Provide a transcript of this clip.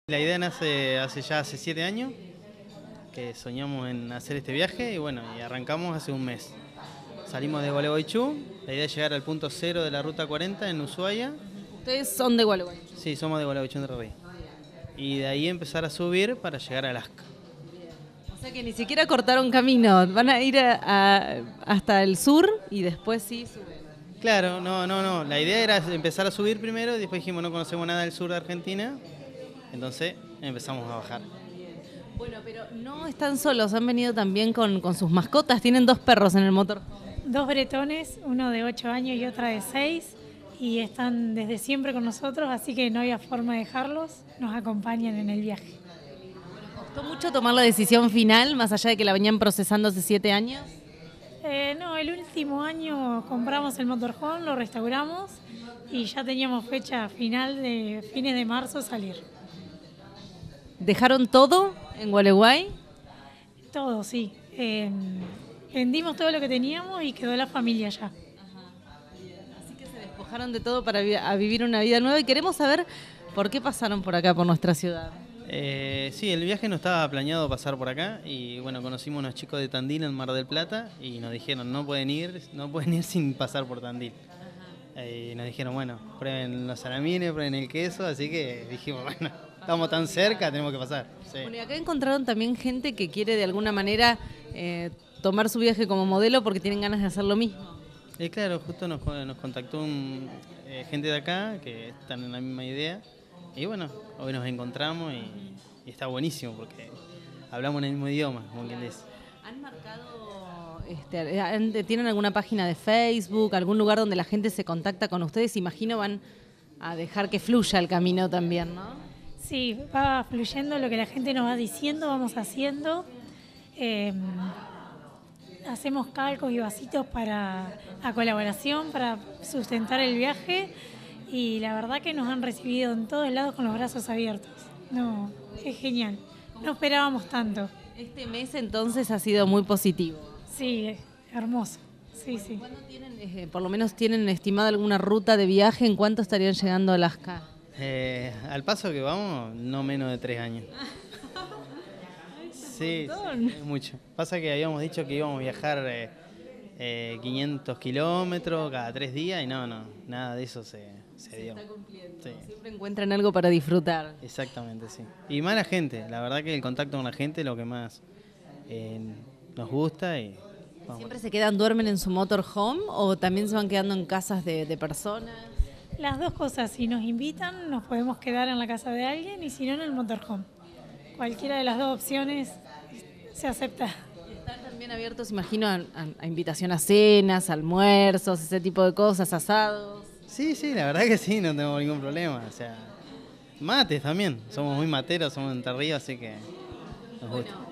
La idea nace hace 7 años que soñamos en hacer este viaje y bueno, y arrancamos hace un mes. Salimos de Gualeguaychú, la idea es llegar al punto cero de la ruta 40 en Ushuaia. Ustedes son de Gualeguay. Sí, somos de Gualeguaychú, Entre Ríos. Y de ahí empezar a subir para llegar a Alaska. O sea que ni siquiera cortaron camino, van a ir hasta el sur y después sí suben. Claro, no. La idea era empezar a subir primero y después dijimos no conocemos nada del sur de Argentina. Entonces empezamos a bajar. Bueno, pero no están solos, han venido también con sus mascotas, tienen 2 perros en el motor. 2 bretones, uno de 8 años y otra de 6, y están desde siempre con nosotros, así que no había forma de dejarlos, nos acompañan en el viaje. ¿Costó mucho tomar la decisión final, más allá de que la venían procesando hace 7 años? No, el último año compramos el motorhome, lo restauramos y ya teníamos fecha final de fines de marzo salir. ¿Dejaron todo en Gualeguay? Todo, sí. Vendimos todo lo que teníamos y quedó la familia allá. Así que se despojaron de todo para vivir una vida nueva y queremos saber por qué pasaron por acá, por nuestra ciudad. Sí, el viaje no estaba planeado pasar por acá y bueno, conocimos unos chicos de Tandil en Mar del Plata y nos dijeron no pueden ir sin pasar por Tandil. Y nos dijeron, bueno, prueben los salamines, prueben el queso, así que dijimos, bueno, estamos tan cerca, tenemos que pasar. Sí. Bueno, y acá encontraron también gente que quiere de alguna manera tomar su viaje como modelo porque tienen ganas de hacer lo mismo. Claro, justo nos contactó gente de acá que están en la misma idea. Y bueno, hoy nos encontramos y está buenísimo porque hablamos en el mismo idioma, como quien dice. ¿Han marcado, tienen alguna página de Facebook, algún lugar donde la gente se contacta con ustedes? Imagino van a dejar que fluya el camino también, ¿no? Sí, va fluyendo lo que la gente nos va diciendo, vamos haciendo. Hacemos calcos y vasitos a colaboración para sustentar el viaje. Y la verdad que nos han recibido en todos lados con los brazos abiertos. No, es genial. No esperábamos tanto. Este mes entonces ha sido muy positivo. Sí, hermoso. Sí. ¿Cuándo tienen, por lo menos tienen estimada alguna ruta de viaje? ¿En cuánto estarían llegando a Alaska? Al paso que vamos, no menos de 3 años. Sí, es mucho. Pasa que habíamos dicho que íbamos a viajar 500 kilómetros cada 3 días y nada de eso se dio. Está cumpliendo. Sí. Siempre encuentran algo para disfrutar. Exactamente, sí. Y más la gente, la verdad que el contacto con la gente es lo que más nos gusta. Y ¿Siempre se duermen en su motorhome o también se van quedando en casas de personas? Las dos cosas, si nos invitan nos podemos quedar en la casa de alguien y si no en el motorhome. Cualquiera de las dos opciones se acepta. Están también abiertos, imagino, a invitación a cenas, almuerzos, ese tipo de cosas, asados. Sí, la verdad que sí, no tengo ningún problema. O sea, mates también. Somos muy materos, somos de Entre Ríos, así que nos gusta.